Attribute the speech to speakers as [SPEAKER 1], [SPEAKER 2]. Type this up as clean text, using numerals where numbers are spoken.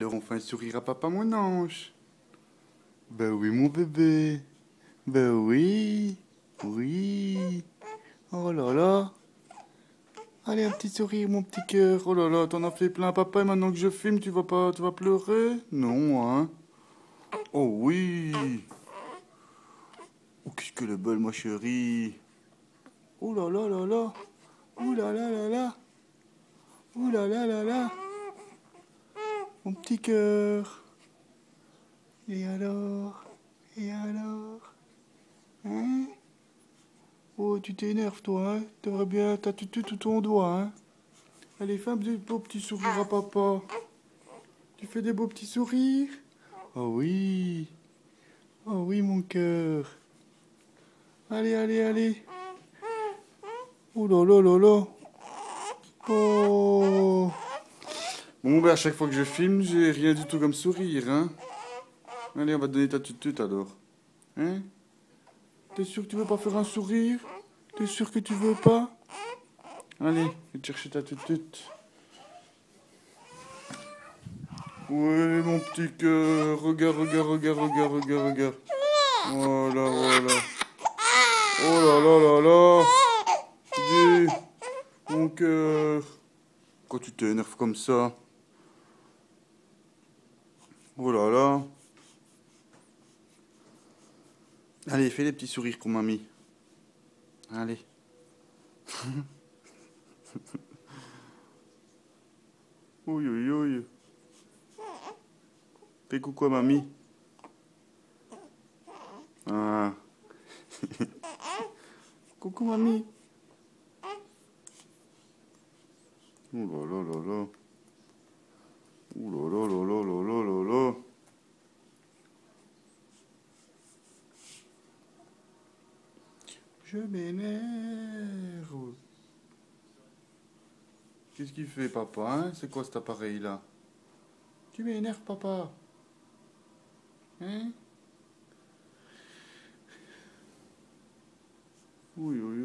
[SPEAKER 1] Alors enfin un sourire à papa mon ange. Ben oui mon bébé. Ben oui. Oui. Oh là là. Allez un petit sourire mon petit cœur. Oh là là, t'en as fait plein papa et maintenant que je filme tu vas pleurer? Non hein. Oh oui. Oh qu'est-ce que le bol ma chérie. Oh là là là là. Ouh là là là là. Ouh là là là là. Mon petit cœur. Et alors? Et alors? Hein? Oh, tu t'énerves, toi, hein? T'aimerais bien t'as tutu tout ton doigt, hein? Allez, fais un beau petit sourire à papa. Tu fais des beaux petits sourires? Oh oui. Oh oui, mon cœur. Allez, allez, allez. Oh là là là là. Oh. Bon, ben à chaque fois que je filme, j'ai rien du tout comme sourire, hein? Allez, on va te donner ta tutute alors. Hein? T'es sûr que tu veux pas faire un sourire? T'es sûr que tu veux pas? Allez, va te chercher ta tutute. Oui, mon petit cœur. Regarde, regarde, regarde, regarde, regarde, regarde. Voilà, voilà. Oh là là là là. Dis, mon cœur. Quand tu t'énerves comme ça. Oh là là. Allez, fais les petits sourires pour mamie. Allez. Oui, oui, oui. Fais coucou à mamie. Ah. Coucou mamie. Oh là là là là. Oh là là là là là là là là. Je m'énerve. Qu'est-ce qu'il fait, papa, hein? C'est quoi cet appareil-là? Tu m'énerves, papa. Hein? Oui, oui,